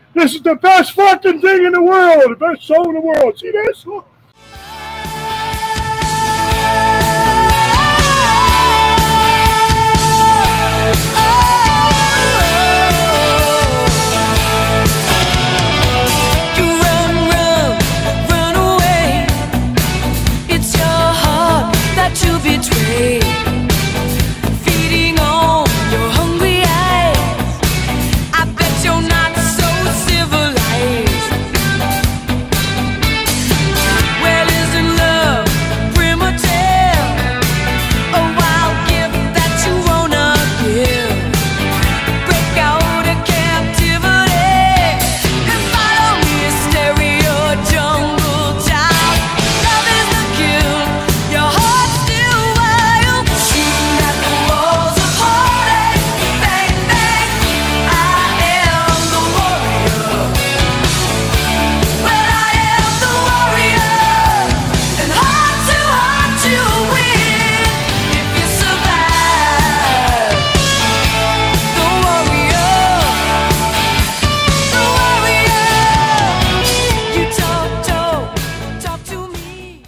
This is the best fucking thing in the world. The best song in the world. See this? Feeding on your hungry eyes. I bet you're not so civilized. Well, isn't love primitive? A wild gift that you wanna give. Break out of captivity and follow me, a stereo jungle child. Love is the kill, your heart still wild. Shooting at the walls of heartache. Bang, bang, I am the warrior. Well, I am the warrior. And heart to heart you win if you survive. The warrior. The warrior. You talk to me.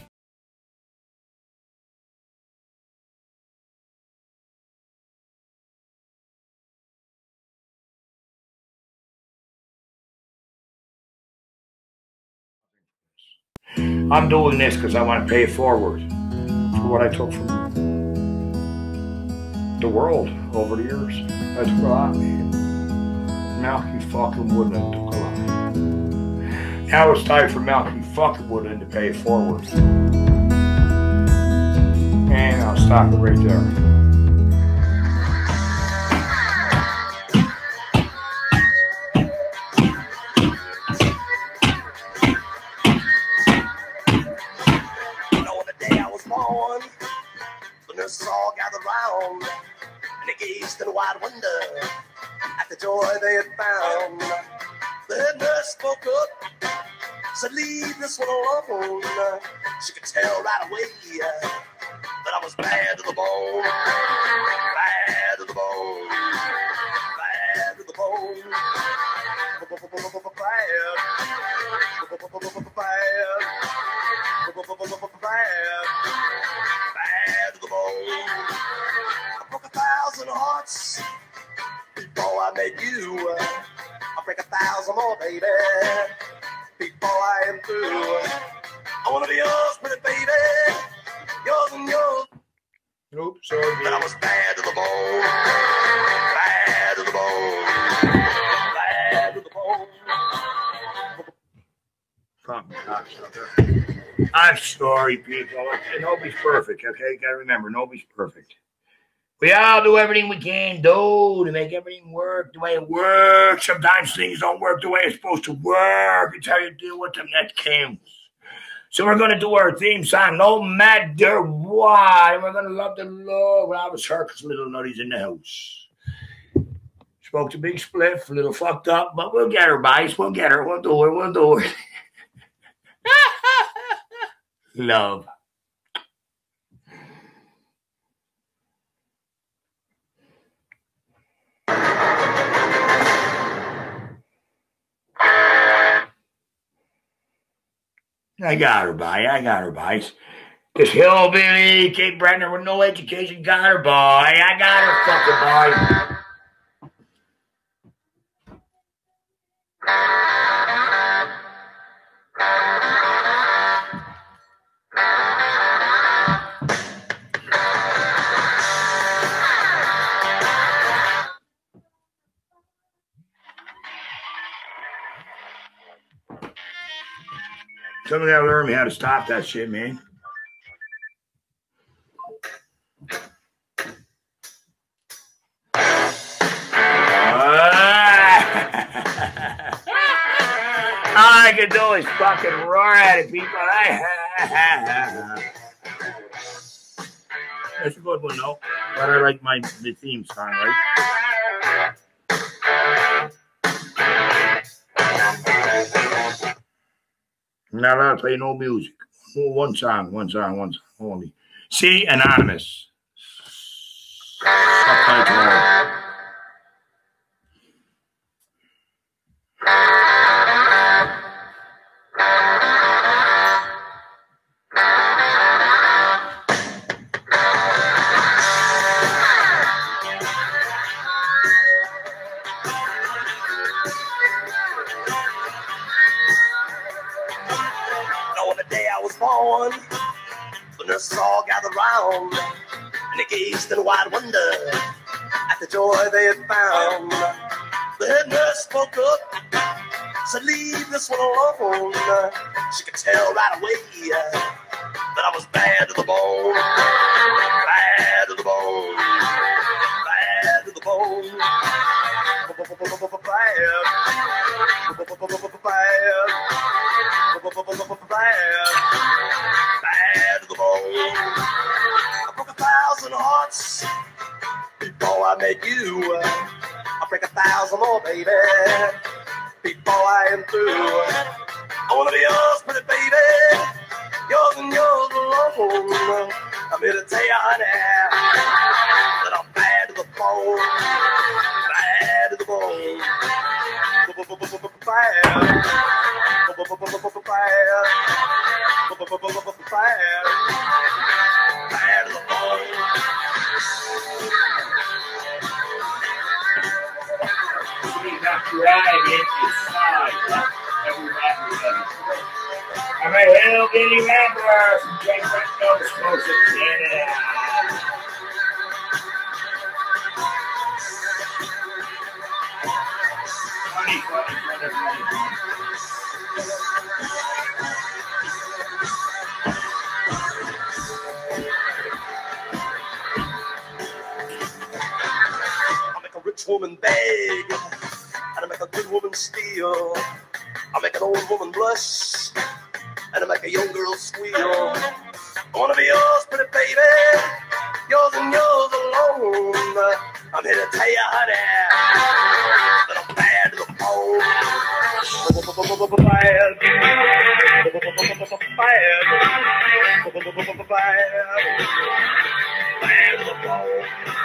I'm doing this because I want to pay it forward to what I took from the world over the years. I took a lot, man. Malkie fucking Woodland took a lot. Now it's time for Malkie fucking Woodland to pay it forward. And I'll stop it right there. On the day I was born, the nurses all gathered round, and they gazed in wide wonder at the joy they had found. The head nurse spoke up, said, "Leave this one alone." She could tell right away that I was bad to the bone, bad to the bone, bad to the bone, bad to the bone. I broke 1,000 hearts before I met you. I'll break 1,000 more, baby, before I am through. I wanna be yours, pretty baby, yours and yours. Oops, sorry. But I was bad to the bone, bad to the bone, bad to the bone. I'm sorry, people. Nobody's perfect, okay? You gotta remember, nobody's perfect. We all do everything we can do to make everything work the way it works. Sometimes things don't work the way it's supposed to work. It's how you deal with them that counts. So we're going to do our theme song no matter what. We're going to love the Lord. Well, I was circus little nutties in the house. Smoked a big spliff, a little fucked up, but we'll get her, boys. We'll get her. We'll do it. We'll do it. Love. I got her, boy. I got her, boys. This hillbilly, Cape Breton with no education, got her, boy. I got her, fucking boy. Somebody gotta learn me how to stop that shit, man. All I can do is fucking roar at it, people. That's a good one, though. But I like the theme song, right? I'm not allowed to play no music. One song only. See, Anonymous. Subtitle. born. The nurses all gathered round, and they gazed in wide wonder at the joy they had found. The head nurse spoke up, said, "Leave this one alone." She could tell right away that I was bad to the bone, bad to the bone, bad to the bone, bad to the bone. I broke 1,000 hearts before I met you. I'll break 1,000 more, baby, before I am through. I wanna be yours, pretty baby, yours and yours alone. I'm here to tell you, honey, that I'm bad to the bone, bad to the bone, bad, bad to the bone. I'm a hillbilly rapper from Great Britain, Nova Scotia, Canada. Funny. I make a rich woman beg, and I make a good woman steal. I make an old woman blush, and I make a young girl squeal. I wanna be yours, pretty baby, yours and yours alone. I'm here to tell you, honey, that I'm bad to the bone. Bad to the bone.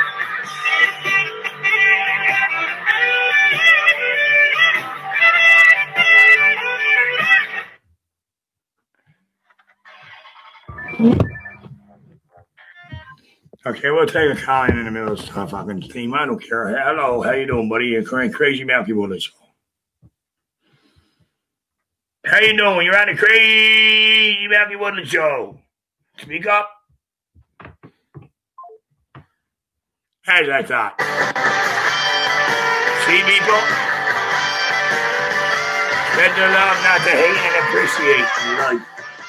Okay, we'll take a call in the middle of stuff. I can steam. I don't care. Hello, how you doing, buddy? You're crazy Malkie Woodland show. How you doing? You're on the crazy Malkie Woodland show. Speak up. As I thought. See, people? Spread the love, not to hate, and appreciate life.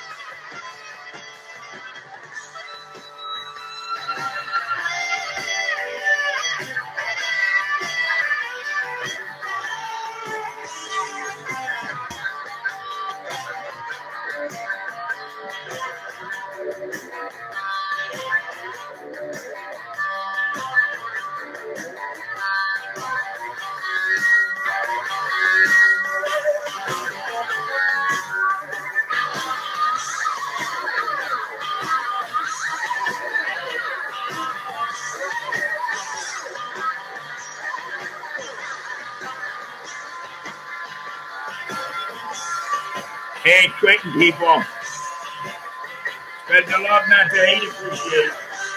Hey, quitting people. Spread the love, not the hate, appreciate.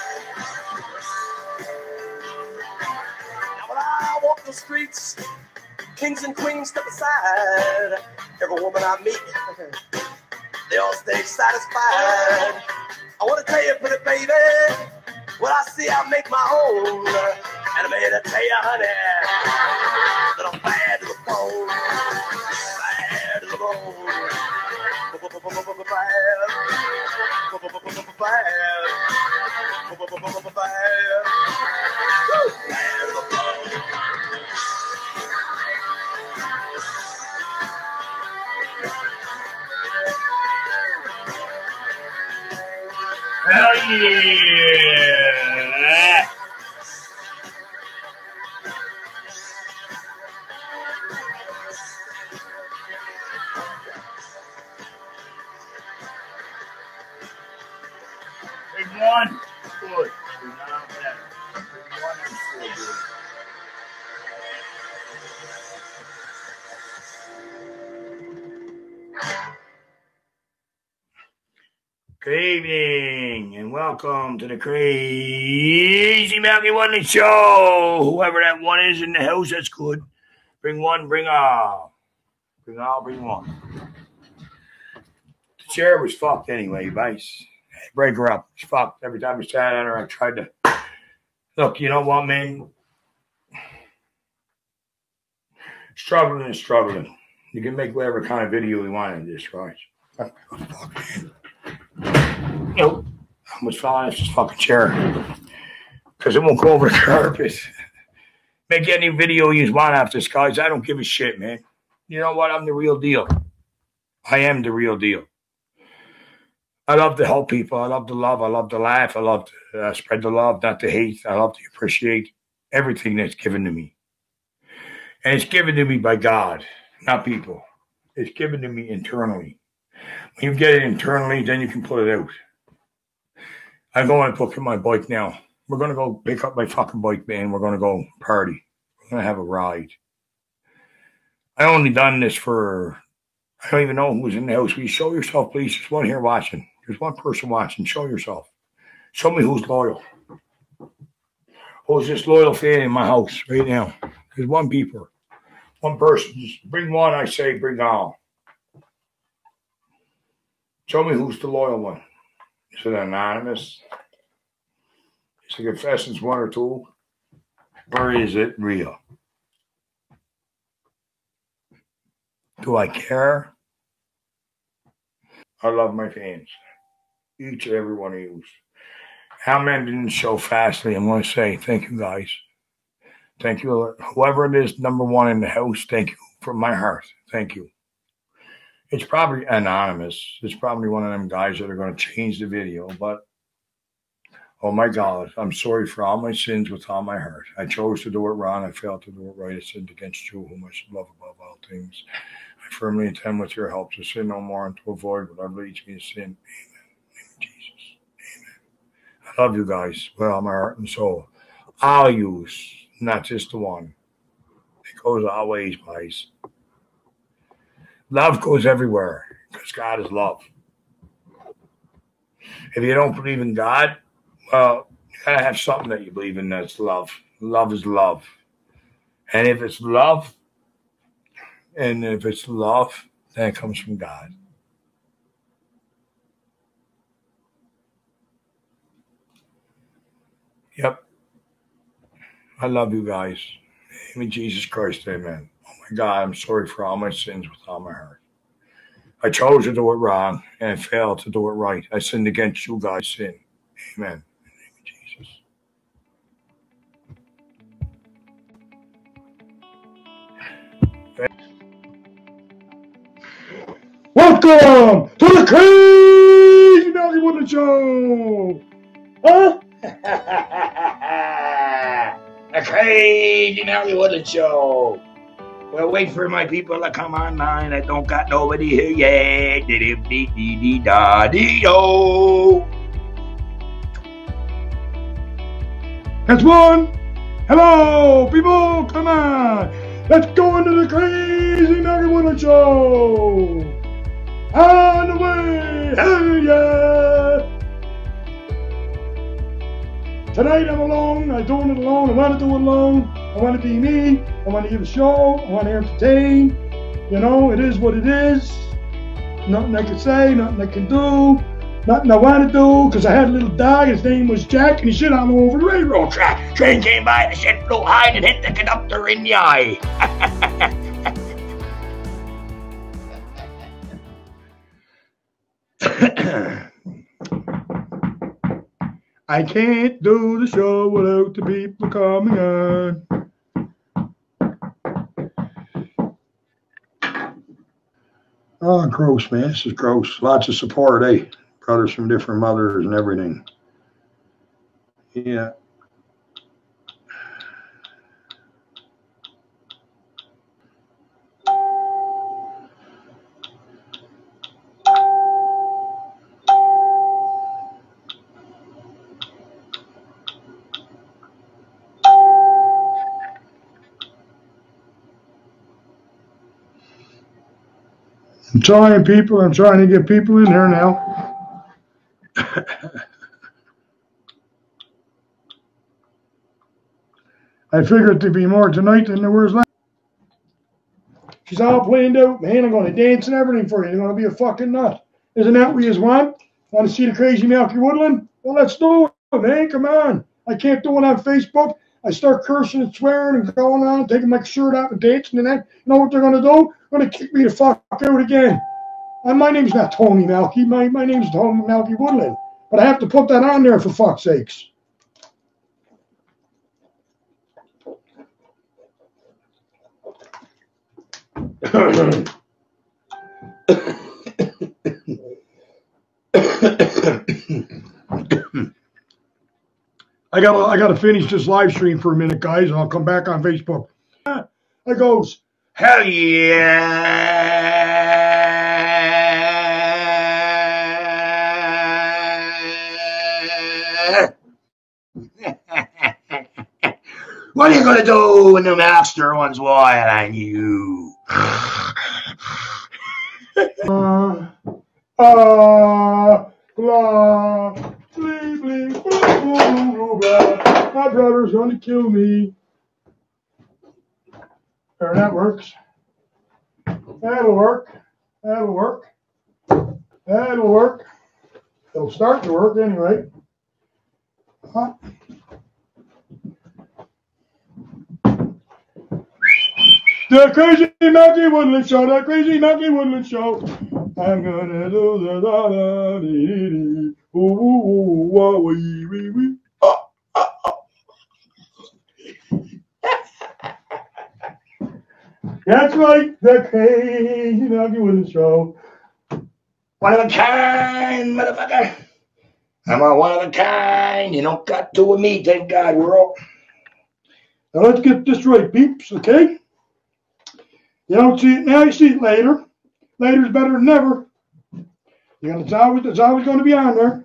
Now when I walk the streets, kings and queens step aside. Every woman I meet, they all stay satisfied. I want to tell you, pretty baby, what I see I make my own. And I'm here to tell you, honey, that I'm bad to the bone. Bad to the bone. Hell yeah! Big one, good. Big one, better. Big one is still good. Good evening and welcome to the Crazy Malkie Woodland Show. Whoever that one is in the house, that's good. Bring one, bring all. Bring all, bring one. chair was fucked anyway, Vice. Break her up. It's fucked. Every time I sat on her, I tried to. Look, you know what, man? Struggling is struggling. You can make whatever kind of video you want in this, right? Oh, fuck, man. Nope. I almost fell on this fucking chair. Because it won't go over the carpet. Make any video you want after this, guys. I don't give a shit, man. You know what? I'm the real deal. I am the real deal. I love to help people. I love to love. I love to laugh. I love to spread the love, not the hate. I love to appreciate everything that's given to me. And it's given to me by God, not people. It's given to me internally. When you get it internally, then you can put it out. I'm going to book my bike now. We're going to go pick up my fucking bike, man. We're going to go party. We're going to have a ride. I only done this for, I don't even know who's in the house. Will you show yourself, please? There's one here watching. There's one person watching. Show yourself. Show me who's loyal. Who's this loyal fan in my house right now? There's one people. One person. Just bring one, I say, bring all. Show me who's the loyal one. Is it anonymous? Is the confessions one or two? Or is it real? Do I care? I love my fans. Each and every one of you. How many didn't show fastly? I'm going to say thank you, guys. Thank you. Whoever it is, number one in the house, thank you from my heart. Thank you. It's probably anonymous. It's probably one of them guys that are going to change the video, but oh my God, I'm sorry for all my sins with all my heart. I chose to do it wrong. I failed to do it right. I sinned against you, whom I should love above all things. I firmly intend with your help to sin no more and to avoid whatever leads me to sin. Amen. In Jesus. Amen. I love you guys with all my heart and soul. I'll use, not just the one. It goes always, guys. Love goes everywhere because God is love. If you don't believe in God, well, you gotta have something that you believe in that's love. Love is love. And if it's love, then it comes from God. Yep. I love you guys. In the name of Jesus Christ, amen. Oh my God, I'm sorry for all my sins with all my heart. I chose to do it wrong and I failed to do it right. I sinned against you guys, sin. Amen. Welcome to the Crazy Malkie Woodland Show! Huh? The Crazy Malkie Woodland Show! Well, wait for my people to come online. I don't got nobody here yet. Dee-dee-dee-da-dee-do. That's one! Hello, people! Come on! Let's go into the Crazy Malkie Woodland Show! On the way! Hell yeah! Tonight I'm alone. I'm doing it alone. I want to do it alone. I want to be me. I want to give a show. I want to entertain. You know, it is what it is. Nothing I can say. Nothing I can do. Nothing I want to do. Because I had a little dog. His name was Jack. And he shit all over the railroad track. Train came by and the shit flew high and hit the conductor in the eye. I can't do the show without the people coming on. Oh, gross, man. This is gross. Lots of support, eh? Brothers from different mothers and everything. Yeah. I'm trying to get people in here now. I figured there'd be more tonight than there was last. She's all planned out, man. I'm going to dance and everything for you. You're going to be a fucking nut. Isn't that what you want? Want to see the crazy Malkie Woodland? Well, let's do it, man. Come on. I can't do it on Facebook. I start cursing and swearing and going on and taking my shirt off and dancing and that. You know what they're going to do? They're going to kick me the fuck out again. And my name's not Tony Malkie. My name's Tony Malkie Woodland. But I have to put that on there for fuck's sakes. I gotta finish this live stream for a minute, guys, and I'll come back on Facebook. I goes, hell yeah. What are you gonna do when the master runs wild on you? Blah, blee, blee, blah, blah, blah, blah. My brother's gonna kill me. There, that works. That'll work. That'll work. That'll work. It'll start to work anyway. Huh? The crazy Malkie Woodland show. The crazy Malkie Woodland show. I'm gonna do the da da dee dee dee. Ooh ooh ooh wah wee wee wee. That's right, the crazy Malkie Woodland show. One of a kind, motherfucker. I'm a one of a kind. You don't got to with me, thank God, world. Now let's get this right, peeps, okay? You don't see it now, you see it later. Later's better than never. It's always going to be on there.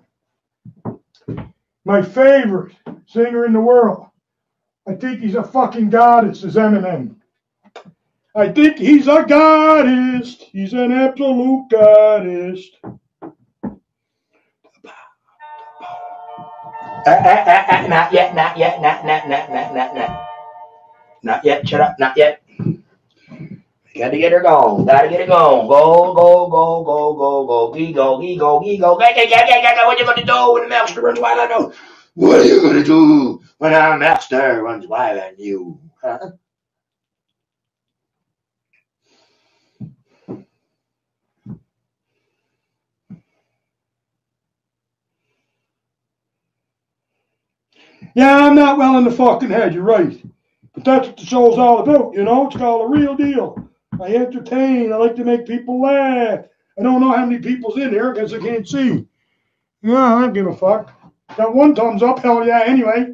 My favorite singer in the world. I think he's a fucking goddess, is Eminem. I think he's a goddess. He's an absolute goddess. Not yet, not yet, not. Not yet, shut up, not yet. Gotta get her going. Gotta get it going. Go. Go. What you gonna do when the master runs wild on you? What are you gonna do when our master runs wild on you? Huh? Yeah, I'm not well in the fucking head, you're right. But that's what the show's all about, you know? It's called A Real Deal. I entertain. I like to make people laugh. I don't know how many people's in here because I can't see. Yeah, I don't give a fuck. Got one thumbs up, hell yeah, anyway.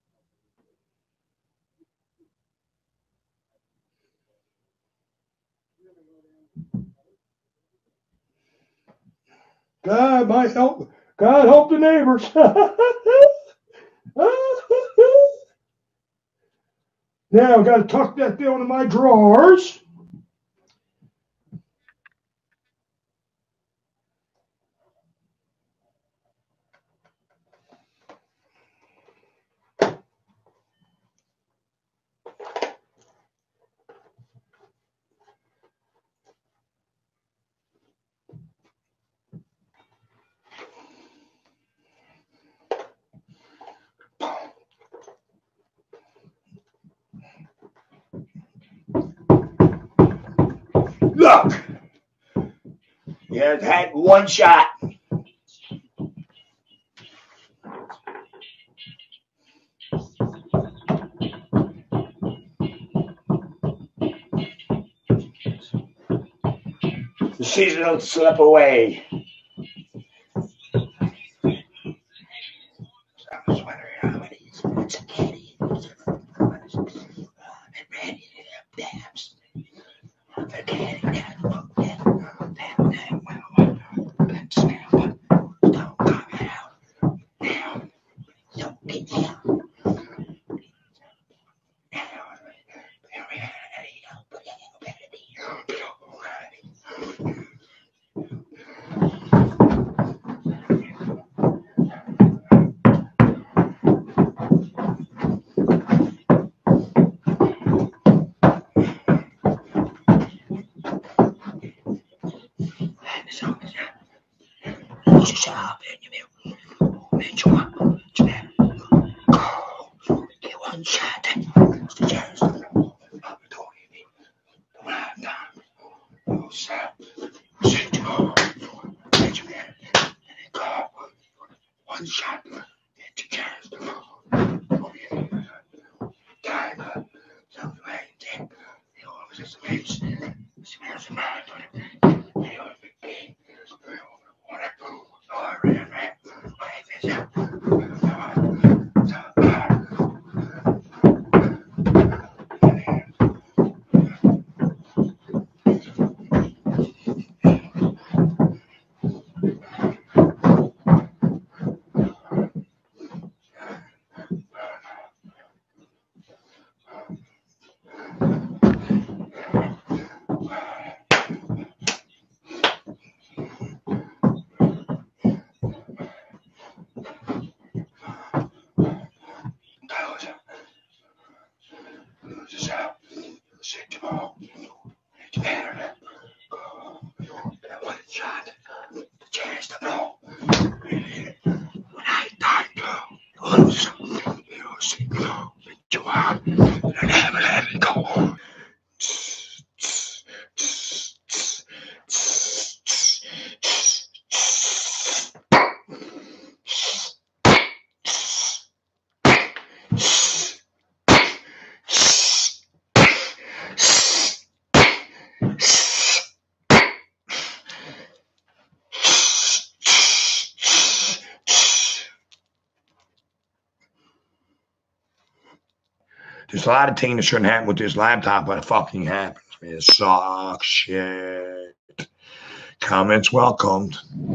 God, my help. God help the neighbors. Now I've got to tuck that down in my drawers. Look, you had one shot. The season will slip away. There's a lot of things that shouldn't happen with this laptop, but it fucking happens. It sucks shit. Comments welcomed.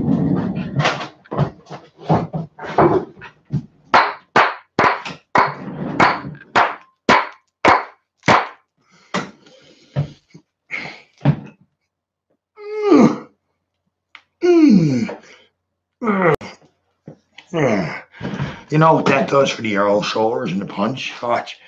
You know what that does for the old shoulders and the punch? Watch.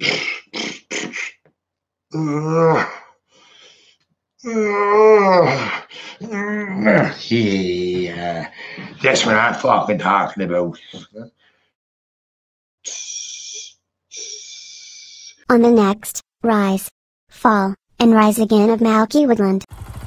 Yeah, that's what I'm fucking talking about. On the next Rise, Fall, and Rise Again of Malkie Woodland.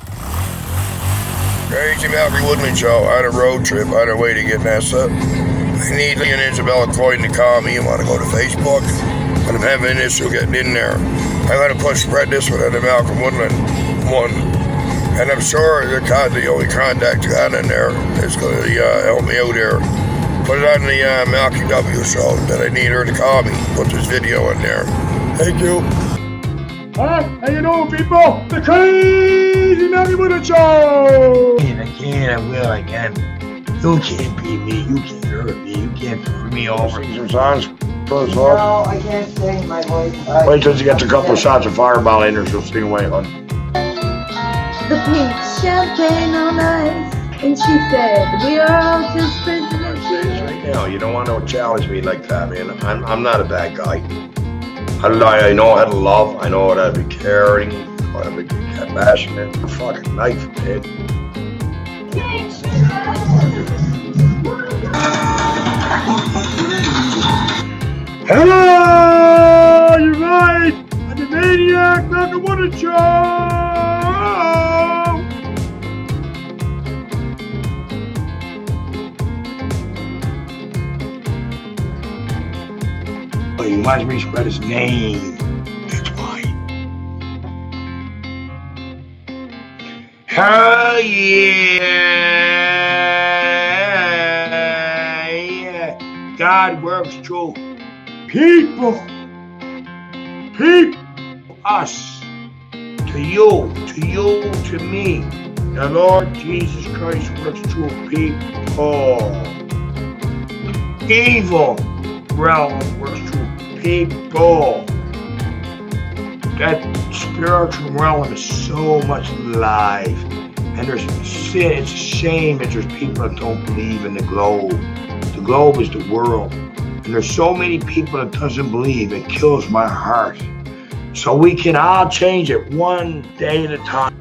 Crazy Malkie Woodland show. I had a road trip. I had a way to get messed up. I need Lee and Isabella Coyne to call me. You want to go to Facebook? But I'm having an issue getting in there. I'm going to spread this one on the Malkie Woodland one. And I'm sure the only contact you got in there is going to help me out there. Put it on the Malkie W show that I need her to call me. Put this video in there. Thank you. Hi, how you doing, people? The Crazy Malkie Woodland show! I can, I will, I can. You can't beat me, you can't hurt me, you can't throw me over. Sing some songs first off. No, I can't sing, my voice. Wait till you get a couple of shots of Fireball in there, she'll sing away, hon. The pink champagne on ice, and she said, we are all just prisoners. Right now, you don't want to challenge me like that, man. I'm not a bad guy. I know how to love, I know how to be caring, how to be compassionate. A fucking knife, man. Hello, you're right. I'm the Maniac Malkie Woodland show. Oh, he wants me to spread his name. That's why. Oh, yeah. God works through People, us, to you, to me. The Lord Jesus Christ works through people. Evil realm works through people. That spiritual realm is so much alive. And there's sin, it's a shame that there's people that don't believe in the globe. The globe is the world. And there's so many people that doesn't believe. It kills my heart. So we can all change it one day at a time.